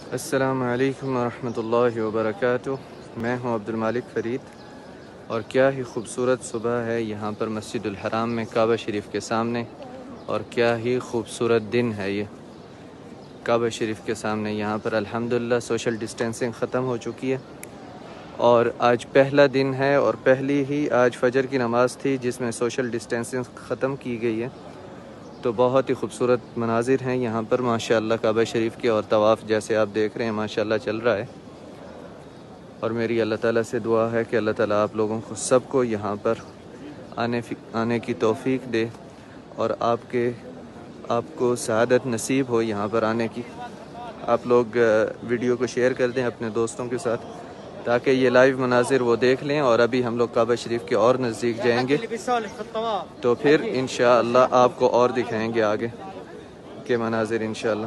السلام علیکم ورحمۃ اللہ وبرکاتہ۔ میں ہوں عبد المالک فرید، اور کیا ہی خوبصورت صبح ہے یہاں پر مسجد الحرام میں کعبہ شریف کے سامنے، اور کیا ہی خوبصورت دن ہے یہ کعبہ شریف کے سامنے۔ یہاں پر الحمدللہ سوشل ڈسٹینسنگ ختم ہو چکی ہے، اور آج پہلا دن ہے اور پہلی ہی آج فجر کی نماز تھی جس میں سوشل ڈسٹینسنگ ختم کی گئی ہے۔ تو بہت ہی خوبصورت مناظر ہیں یہاں پر ماشاءاللہ کعبہ شریف کے، اور طواف جیسے آپ دیکھ رہے ہیں ماشاءاللہ چل رہا ہے۔ اور میری اللہ تعالیٰ سے دعا ہے کہ اللہ تعالیٰ آپ لوگوں کو سب کو یہاں پر آنے کی توفیق دے، اور آپ کو سعادت نصیب ہو یہاں پر آنے کی۔ آپ لوگ ویڈیو کو شیئر کر دیں اپنے دوستوں کے ساتھ تاکہ یہ لائیو مناظر وہ دیکھ لیں، اور ابھی ہم لوگ کعبہ شریف کے اور نزدیک جائیں گے تو پھر انشاءاللہ آپ کو اور دکھائیں گے آگے کے مناظر انشاءاللہ۔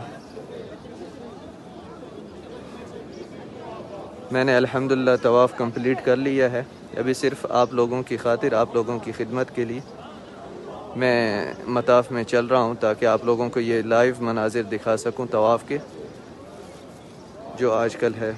میں نے الحمدللہ طواف کمپلیٹ کر لیا ہے، ابھی صرف آپ لوگوں کی خاطر، آپ لوگوں کی خدمت کے لیے میں مطاف میں چل رہا ہوں تاکہ آپ لوگوں کو یہ لائیو مناظر دکھا سکوں طواف کے جو آج کل ہے۔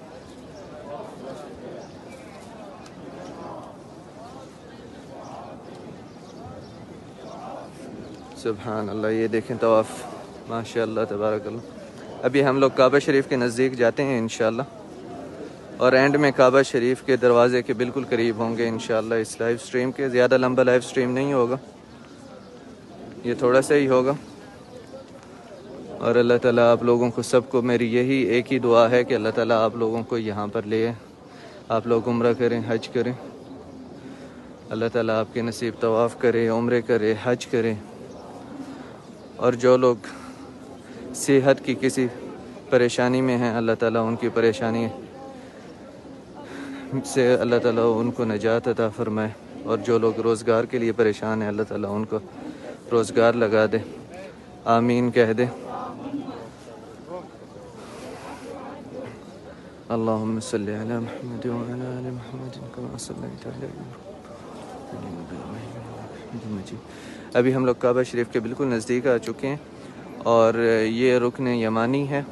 سبحان اللہ، یہ دیکھیں طواف ماشاءاللہ تبارک اللہ۔ ابھی ہم لوگ کعبہ شریف کے نزدیک جاتے ہیں انشاءاللہ، اور اینڈ میں کعبہ شریف کے دروازے کے بالکل قریب ہوں گے انشاءاللہ اس لائیو سٹریم کے۔ زیادہ لمبا لائیو سٹریم نہیں ہوگا، یہ تھوڑا سا ہی ہوگا، اور اللہ تعالیٰ آپ لوگوں کو سب کو، میری یہی ایک ہی دعا ہے کہ اللہ تعالیٰ آپ لوگوں کو یہاں پر لے، آپ لوگ عمرہ کریں، حج کریں، اللہ تعالیٰ آپ کے نصیب طواف کرے، عمرے کرے، حج کرے، اور جو لوگ صحت کی کسی پریشانی میں ہیں اللہ تعالیٰ ان کی پریشانی سے اللہ تعالیٰ ان کو نجات عطا فرمائے، اور جو لوگ روزگار کے لیے پریشان ہیں اللہ تعالیٰ ان کو روزگار لگا دے، آمین کہہ دے۔ اللہم صلی علی محمد وعلی آل محمد کما صلیت علی ابراہیم۔ ابھی ہم لوگ کعبہ شریف کے بالکل نزدیک آ چکے ہیں، اور یہ رکن یمانی ہے۔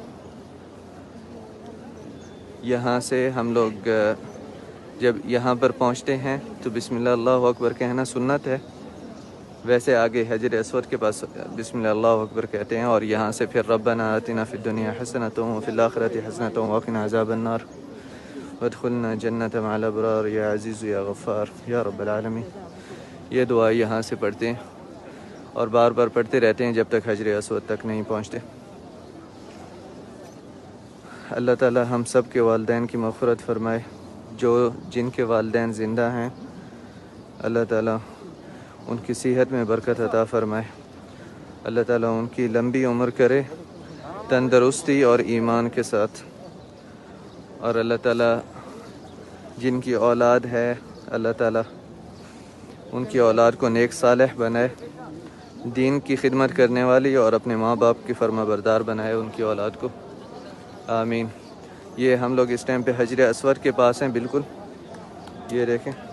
یہاں سے ہم لوگ جب یہاں پر پہنچتے ہیں تو بسم اللہ اللہ اکبر کہنا سنت ہے، ویسے آگے حجر اسود کے پاس بسم اللہ اللہ اکبر کہتے ہیں، اور یہاں سے پھر ربنا آتنا فی الدنیا حسنۃ وفی الآخرۃ حسنۃ وقنا عذاب النار وادخلنا جنۃ مع الابرار یا عزیز یا غفار یا رب العالمین۔ یہ دعا یہاں سے پڑھتے ہیں اور بار بار پڑھتے رہتے ہیں جب تک حجر اسود تک نہیں پہنچتے۔ اللہ تعالیٰ ہم سب کے والدین کی مغفرت فرمائے، جن کے والدین زندہ ہیں اللہ تعالیٰ ان کی صحت میں برکت عطا فرمائے، اللہ تعالیٰ ان کی لمبی عمر کرے تندرستی اور ایمان کے ساتھ، اور اللہ تعالیٰ جن کی اولاد ہے اللہ تعالیٰ ان کی اولاد کو نیک صالح بنائے، دین کی خدمت کرنے والی، اور اپنے ماں باپ کی فرما بردار بنائے ان کی اولاد کو، آمین۔ یہ ہم لوگ اس ٹائم پہ حجر اسود کے پاس ہیں بالکل، یہ دیکھیں۔